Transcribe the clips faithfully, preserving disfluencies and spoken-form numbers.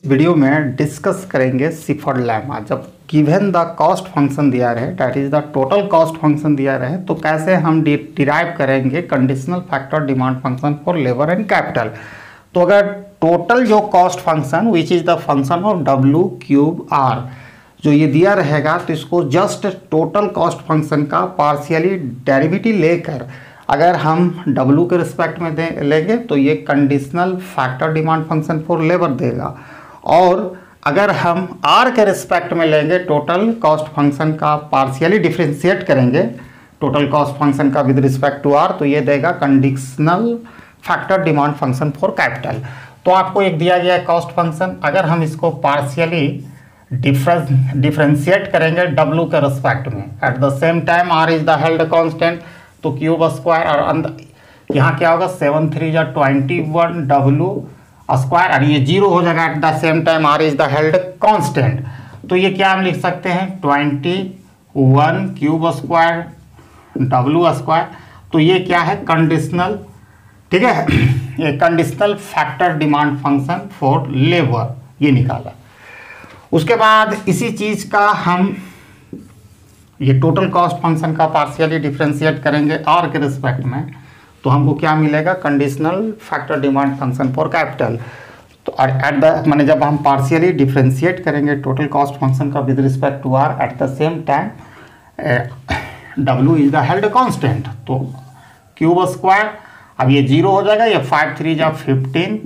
Video में discuss करेंगे Shephard lemma. जब गिवन द कॉस्ट फंक्शन दिया रहे, that is the total cost function दिया रहे, तो कैसे हम डिराइव करेंगे conditional factor demand function for labour and capital. तो अगर टोटल जो cost function which is the function of W cube R जो ये दिया रहेगा, तो इसको जस्ट टोटल कॉस्ट फंक्शन का पार्शियली डेरिवेटिव लेकर अगर हम W के रिस्पेक्ट में दे लेंगे तो ये conditional factor demand function for labour देगा, और अगर हम R के रिस्पेक्ट में लेंगे टोटल कॉस्ट फंक्शन का पार्शियली डिफरेंशिएट करेंगे टोटल कॉस्ट फंक्शन का विद रिस्पेक्ट टू R, तो ये देगा conditional factor demand function for capital. तो आपको एक दिया गया है कॉस्ट फंक्शन, अगर हम इसको पार्शियली डिफरेंस डिफरेंशिएट करेंगे W के रिस्पेक्ट में, at the same time R is the held constant, तो क्यूब स्क्वायर और अंदर यहाँ क्या होगा सेवन थ्री या ट्वेंटी वन डब्ल्यू स्क्वायर, और ये जीरो हो जाएगा at the same time R is the held constant. तो ये क्या हम लिख सकते हैं twenty one cube square W square. तो ये क्या है कंडीशनल, ठीक है, ये conditional factor demand function for labour ये निकाला। उसके बाद इसी चीज का हम ये टोटल कॉस्ट फंक्शन का पार्शियली डिफरेंशिएट करेंगे R के रिस्पेक्ट में, तो हमको क्या मिलेगा conditional factor demand function for capital. तो एट द माने जब हम पार्शियली डिफरेंशिएट करेंगे टोटल कॉस्ट फंक्शन का with respect to R, at the same time W is the held constant, तो क्यूब स्क्वायर, अब ये जीरो हो जाएगा, ये फाइव थ्री जा फिफ्टीन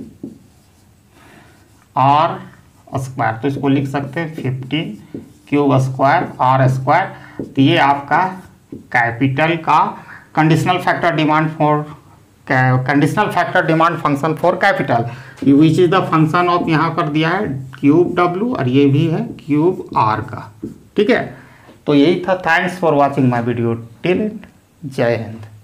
R स्क्वायर, तो इसको लिख सकते हैं fifteen cube square R square. तो ये आपका कैपिटल का conditional factor demand for conditional factor demand function for capital, which is the function of यहाँ पर दिया है क्यूब डब्ल्यू और ये भी है क्यूब आर का, ठीक है। तो यही था, thanks for watching my video till end, जय हिंद।